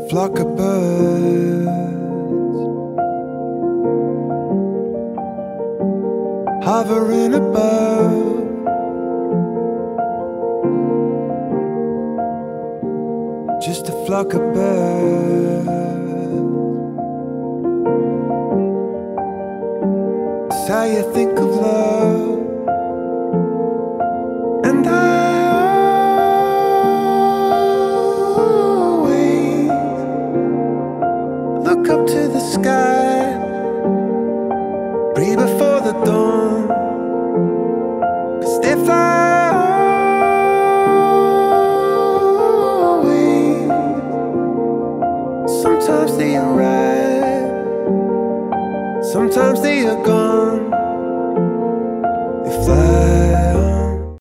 flock of birds hovering above. Just a flock of birds. It's how you think of love. And I always look up to the sky, breathe before the dawn, 'cause they fly always. Sometimes they arrive, sometimes they are gone.